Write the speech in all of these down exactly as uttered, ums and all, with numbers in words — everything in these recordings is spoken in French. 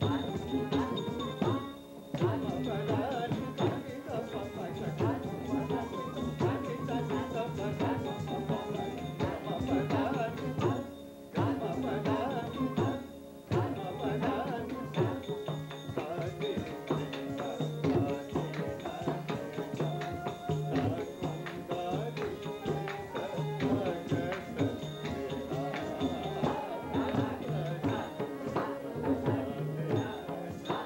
Thank you.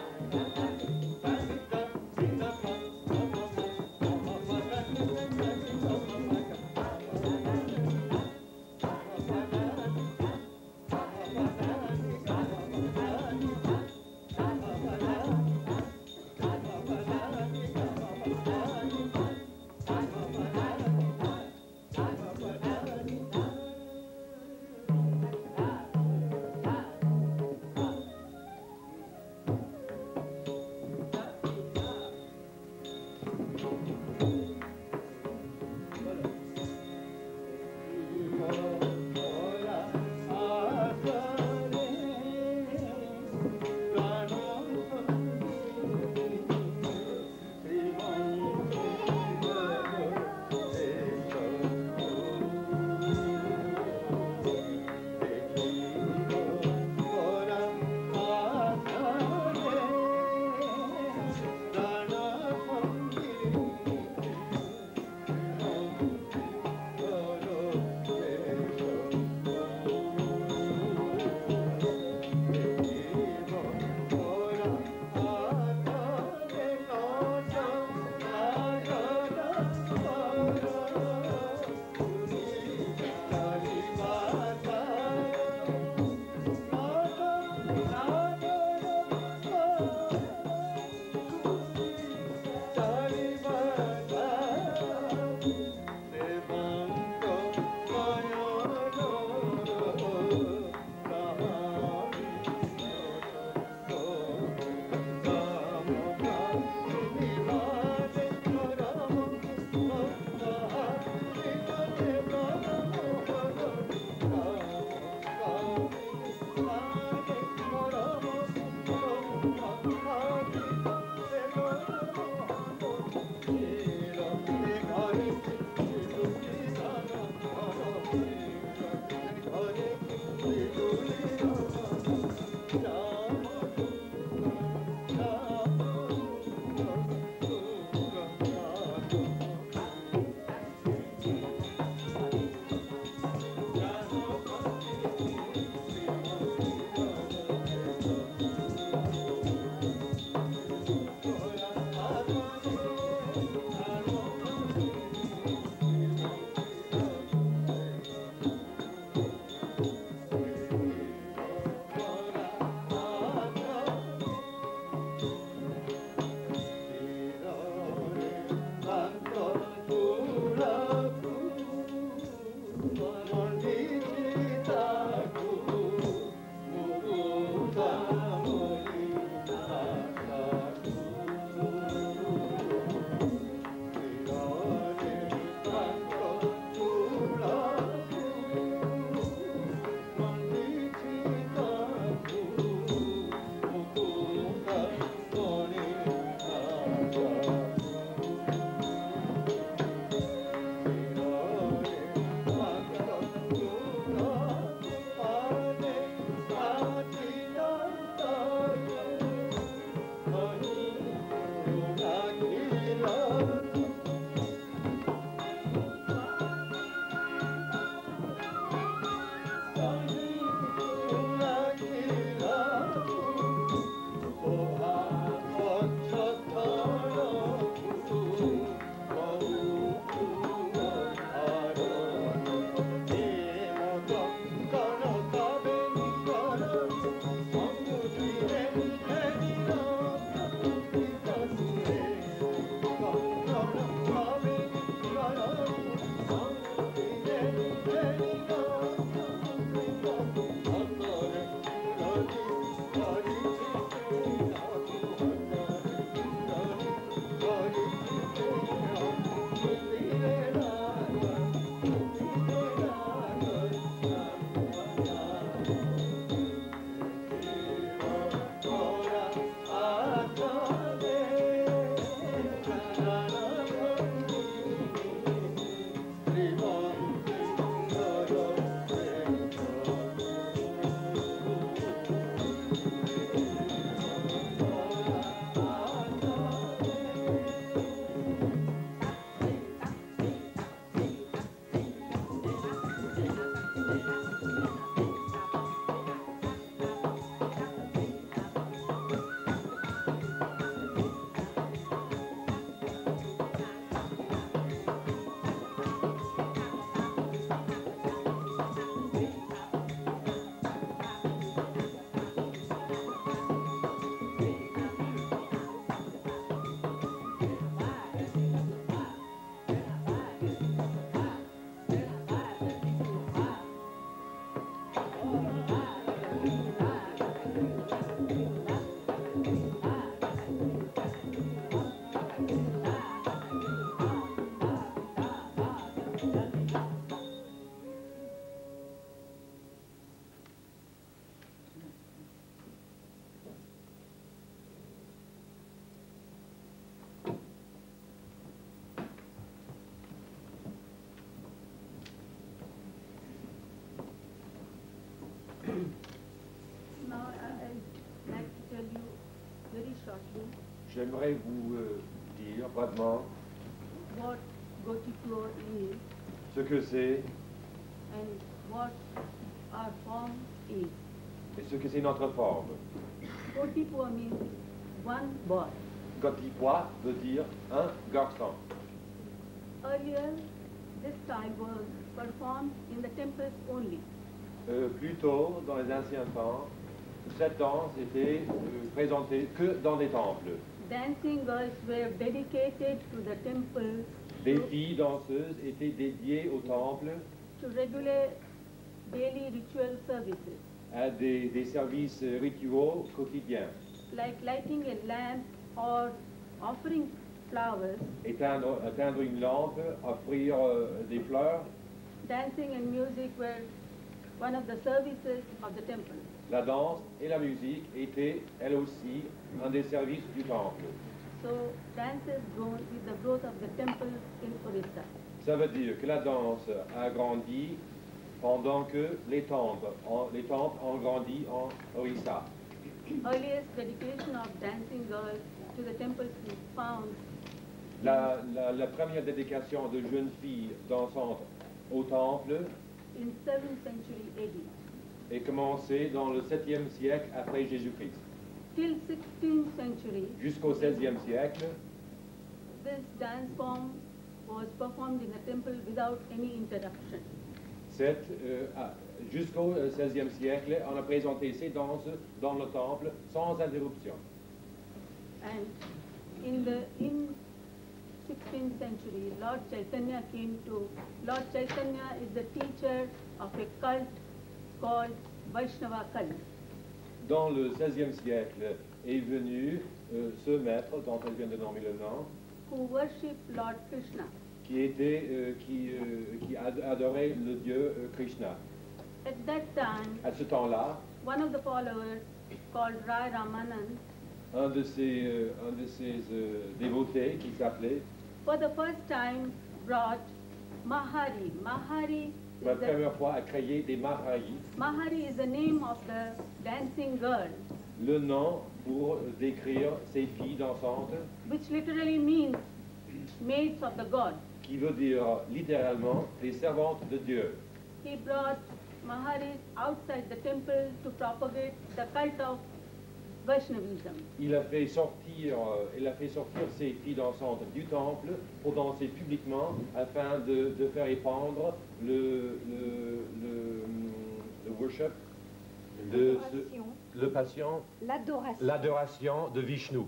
shortly J'aimerais vous euh, dire brièvement what Gotiklo is ce que c'est and what our form is. et ce que c'est notre forme. Gotiklo means one boy. Gotipois veut dire un garçon. Earlier, this style was performed in the temples only. Euh, plus tôt, dans les anciens temps, cette danse était euh, présentée que dans des temples. Dancing girls were dedicated to the temple Des to, filles danseuses étaient dédiées au temple to regular daily ritual services, à des, des services rituels quotidiens. like lighting a lamp or offering flowers. Éteindre, éteindre une lampe, offrir euh, des fleurs. Dancing and music were one of the services of the temple. La danse et la musique étaient, elles aussi, un des services du temple. So dance has grown with the growth of the temple in Orissa. Ça veut dire que la danse a grandi pendant que les temples, en- les temples ont grandi en Orissa. Earliest dedication of dancing girls to the temples is found La, la- la première dédication de jeunes filles dansantes au temple in seventh century A D. est commencée dans le septième siècle après Jésus-Christ. Till sixteenth century, Jusqu'au seizième siècle, this dance form was performed in the temple without any interruption. cette, euh, ah, jusqu'au euh, seizième siècle, on a présenté ces danses dans le temple sans interruption. And in the in sixteenth century, Lord Chaitanya came to. Lord Chaitanya is the teacher of a cult called Vaishnava cult. Dans le seizième siècle est venu euh, ce maître, dont elle vient de nommer le nom, Who worship Lord Krishna. qui était, euh, qui, euh, qui ad- adorait le dieu euh, Krishna. At that time, À ce temps-là, one of the followers called Rai Ramanand, un de ses, euh, un de ses euh, dévotés qui s'appelait, for the first time brought Mahari. Mahari pour la is the, première fois, a créé des Mahari, Mahari is the name of the dancing girl, le nom pour décrire ces filles dansantes, which literally means maids of the god. qui veut dire littéralement les servantes de Dieu. He brought Maharis outside the temple to propagate the cult of Vaishnavism. Il a fait sortir, euh, il a fait sortir ces filles dansantes du temple pour danser publiquement afin de, de faire répandre le, le, le, le worship, de L'adoration. ce- le patient, L'adoration. l'adoration de Vishnu.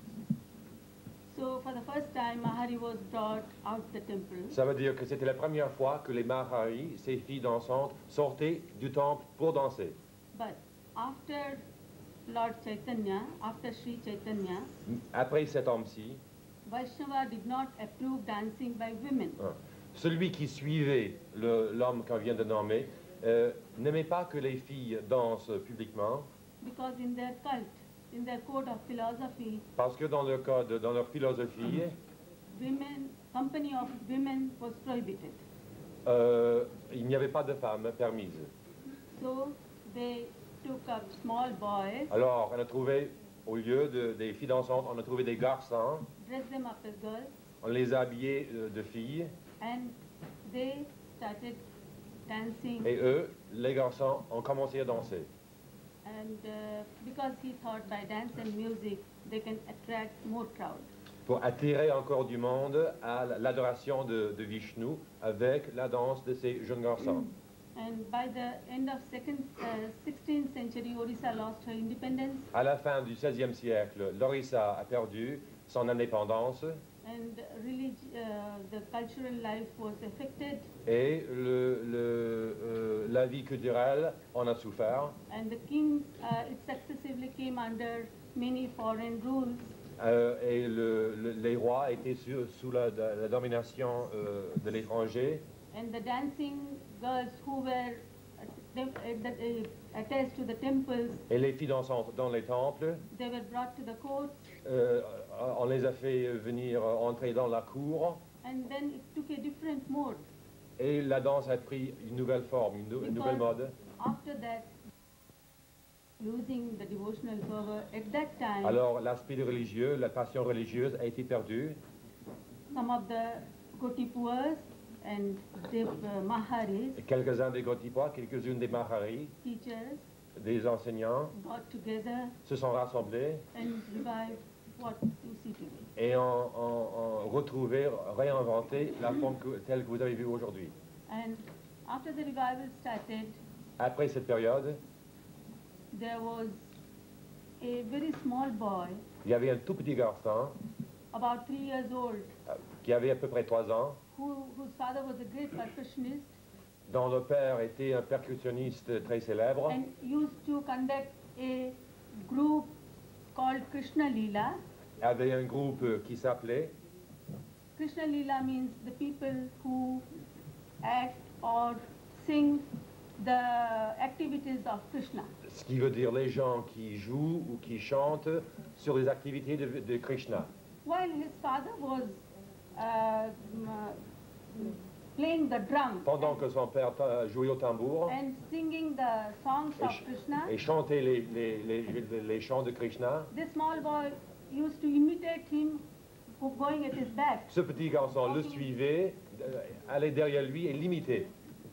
So for the first time, Mahari was brought out the temple. Ça veut dire que c'était la première fois que les Mahari, ces filles dansantes, sortaient du temple pour danser. But after Lord Chaitanya, after Sri Chaitanya, Après cet homme-ci, Vaishnava did not approve dancing by women. hein, celui qui suivait le- l'homme qu'on vient de nommer euh, n'aimait pas que les filles dansent publiquement, Because in their cult, in their code of philosophy, parce que dans leur code, dans leur philosophie, women, company of women was prohibited. euh, il n'y avait pas de femmes permises. So they took up small boys, Alors, on a trouvé, au lieu de- des filles dansantes, on a trouvé des garçons, dressed them up as girls, on les a habillés euh, de filles, and they started dancing. et eux, les garçons, ont commencé à danser. And uh, because he thought by dance and music they can attract more crowd. Pour attirer encore du monde à l'adoration de, de Vishnu avec la danse de ces jeunes garçons. And by the end of second, uh, sixteenth century, Orissa lost her independence, À la fin du seizième siècle, l'Orissa a perdu son indépendance and relig- uh, the cultural life was affected, et le, le, euh, la vie culturelle en a souffert. and the kings, uh, it successively came under many foreign rules, Euh, et le- le- les rois étaient sous, sous la, la domination euh, de l'étranger. and the dancing girls who were at tem- at the- uh, attached to the temples, Et les filles dansantes dans les temples, they were brought to the courts, euh, on les a fait venir euh, entrer dans la cour. and then it took a different mode. Et la danse a pris une nouvelle forme, une, nou- une nouvelle Because mode. after that, losing the devotional fervor. At that time, Alors l'aspect religieux, la passion religieuse a été perdue. some of the Gotipuas and Dev uh, Maharis, Et quelques-uns des Gotipois, quelques-unes des Maharis, teachers, des enseignants, got together se sont rassemblés and revived what you see today. et ont, ont- ont retrouvé, réinventé la forme que- telle que vous avez vue aujourd'hui. And after the revival started, Après cette période, there was a very small boy, il y avait un tout petit garçon about three years old, euh, qui avait à peu près trois ans, who, whose father was a great percussionist dont le père était un percussionniste très célèbre and used to conduct a group called Krishna Leela. avait un groupe qui s'appelait, Krishna Leela means the people who act or sing the activities of Krishna. ce qui veut dire les gens qui jouent ou qui chantent sur les activités de, de Krishna. While his father was uh, m- uh, playing the drum Pendant que son père ta- jouait au tambour and singing the songs et, of ch- Krishna, et chantait les, les, les, les chants de Krishna, this small boy used to imitate him go- going at his back. ce petit garçon le suivait, euh, allait derrière lui et l'imitait.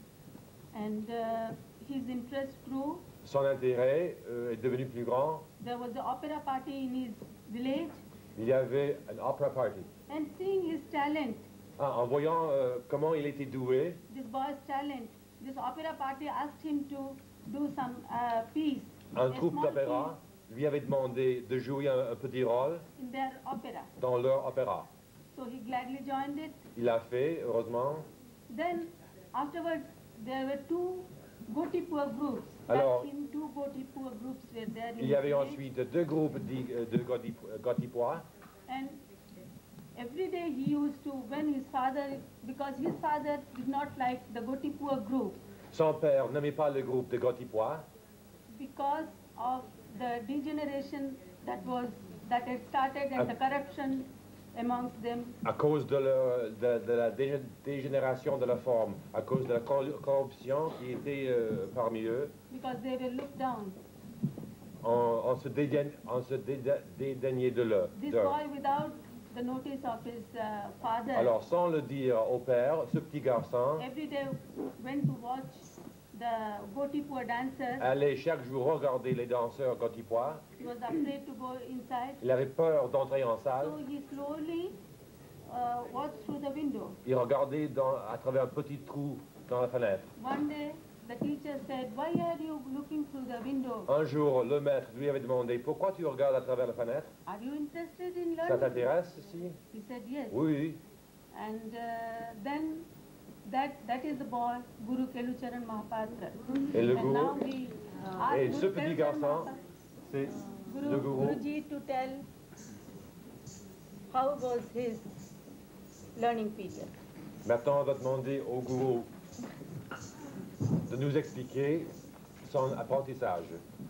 And uh, his interest grew. Son intérêt euh, est devenu plus grand. There was an opera party in his village, Il y avait un opera party. and seeing his talent, Ah, en voyant euh, comment il était doué, this boy's talent, this opera party asked him to do some uh, piece, un a troupe small d'opéra lui avait demandé de jouer un, un petit rôle piece in their opera. dans leur opéra. So he gladly joined it. Il l'a fait, heureusement. Then afterwards, there were two Gotipur groups. Alors, Back in two Gotipur groups were there in Il y avait the village. ensuite deux groupes d'i- euh, de Goti- Gotipois. And every day he used to, when his father, because his father did not like the Gotipur group, Son père n'aimait pas le groupe de Gotipois because of the degeneration that was that had started and the corruption amongst them, à cause de, leur- de- de la dé- dégénération de la forme, à cause de la cor- corruption qui était euh, parmi eux. because they were looked down. On, on se, dédaigne- on se déda- dédaignait de leur. This d'eux. boy, without the notice of his uh, father, Alors, sans le dire au père, ce petit garçon every day went to watch the Gotipur dancers. allait chaque jour regarder les danseurs Gotipois. He was afraid to go inside, Il avait peur d'entrer en salle. so he slowly uh, watched through the window. Il regardait dans- à travers un petit trou dans la fenêtre. One day, the teacher said, "Why are you looking through the window? Un jour, le maître lui avait demandé, pourquoi tu regardes à travers la fenêtre? Are you interested in Ça learning?" t'intéresse, ceci? He said, "Yes." Oui. And uh, then that that is the boy, Guru Kelucharan Mahapatra. Et le and gourou? now we ask Et Guru ce petit Kelucharan garçon, Mahapatra- c'est Guru, le gourou. Guruji to tell how was his learning period. Maintenant, on va demander au gourou de nous expliquer son apprentissage.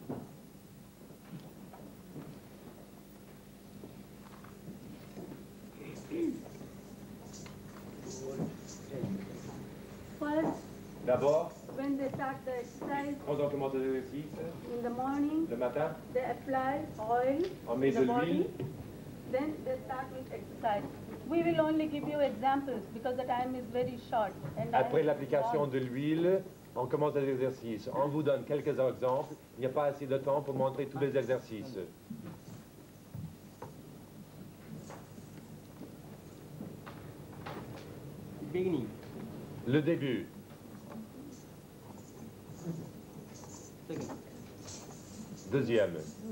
First, D'abord, when they start the exercise quand on commence l'exercice, in the morning, le matin, they apply oil on met to de the body. l'huile. Then they start with exercise. We will only give you examples because the time is very short. And I Après have l'application gone. de l'huile, on commence les exercices. On vous donne quelques exemples. Il n'y a pas assez de temps pour montrer tous les exercices. Beginning. Le début, Second. deuxième,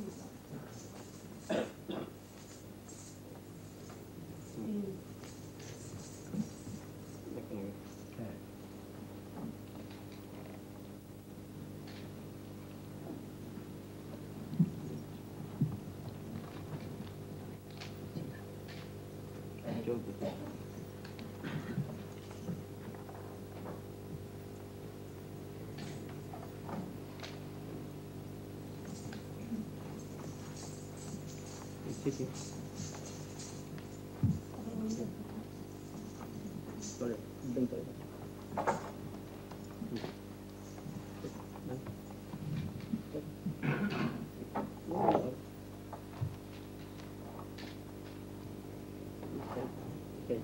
Second. Joke. Sitting. Sorry, bend sorry. Hmm. Stay.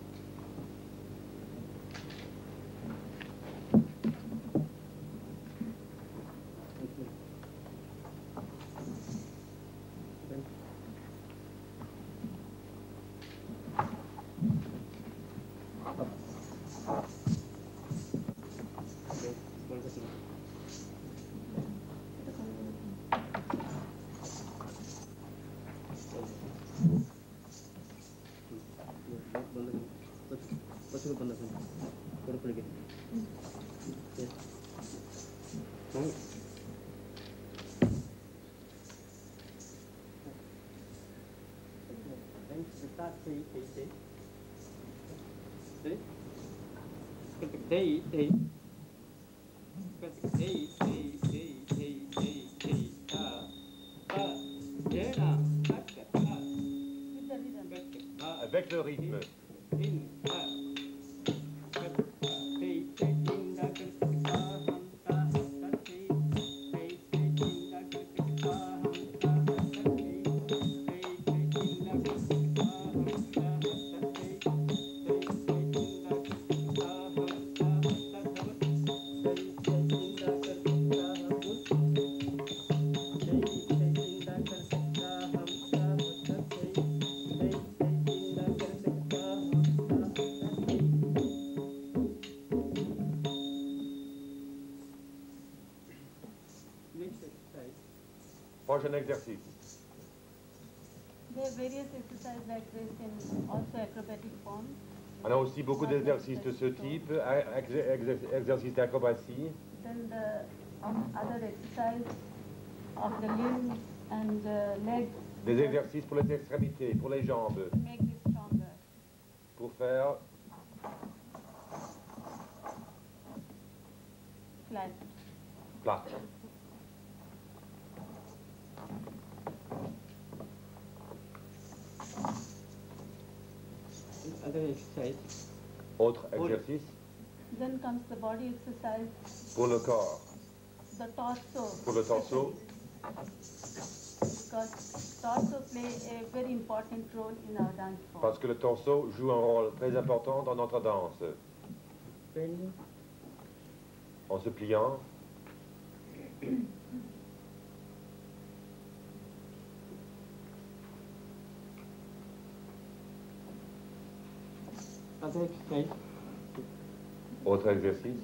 Hey, hey. Hey, hey, hey, hey, hey, hey, ah, ah, yeah, ah, ah, With the rhythm. ah, Avec le rythme. in, ah, hey, hey, in, da, da, da, hum, da, hum, da, hey, hey, hey, in, da, da, da, hum, da, hum, da, hey, hey, hey, in, da, da, da, hum, da, hum, da, hey, hey, hey, in, da, da, da, hum, da, hum, da, hey, hey, hey, in, da, da, Prochain exercice. There are various exercises like this in also acrobatic form. On a aussi beaucoup d'exercices de ce type, ex- ex- exercices d'acrobatie. Then the um, other exercise of the limbs and the legs. Des exercices pour les extrémités, pour les jambes, To make this stronger. pour faire Flat. plat. other exercise. Autre exercice Then comes the body exercise, pour le corps, the torso. pour le torso, Because torso play a very important role in our dance form. parce que le torso joue un rôle très important dans notre danse. Bending. En se pliant, Other exercise. autre exercice,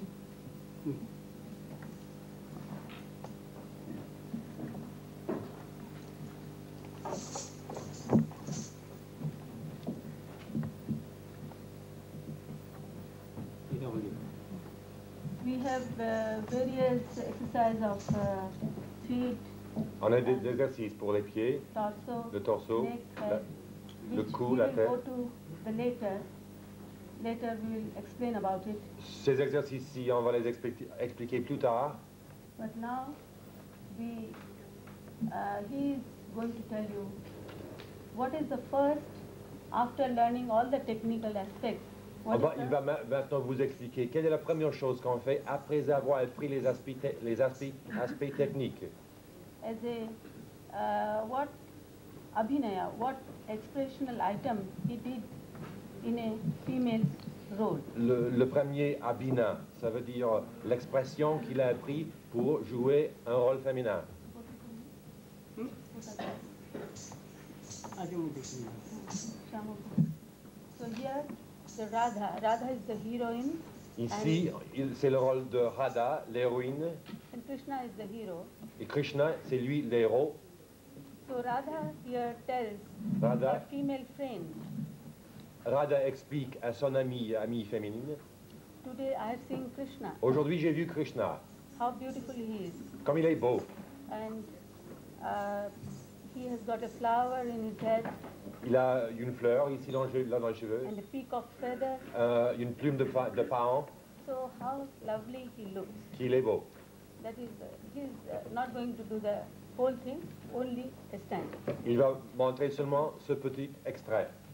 We have uh, various exercise of uh, feet, on a des exercices pour les pieds, torso, le torso, neck, la- head, le which cou, we la will tête. go to the later. Later we will explain about it. Ces exercices-ci, on va les expli- expliquer plus tard. But now we, uh, he is going to tell you what is the first, after learning all the technical aspects, On what va- is il the- va ma- maintenant vous expliquer quelle est la première chose qu'on fait après avoir appris les aspects, te- les aspects, aspects techniques. as a, uh, what abhinaya, what expressional item he did in a female's role. Le, le premier abhina, ça veut dire l'expression qu'il a appris pour jouer un rôle féminin. Shamu. So here, the Radha, Radha is the heroine, Ici, il- c'est le rôle de Radha, l'héroïne, and Krishna is the hero. et Krishna, c'est lui l'héros. So Radha here tells Radha. her female friend, Radha explique à son amie, amie féminine, today I have seen Krishna, aujourd'hui j'ai vu Krishna, how beautiful he is. comme il est beau. And uh, he has got a flower in his head Il a une fleur ici dans, le- là dans les cheveux, and a peak of feather. euh, une plume de, fa- de paon, So how lovely he looks. qu'il est beau. That is, uh, he is uh, not going to do the whole thing, only a stand. Il va montrer seulement ce petit extrait.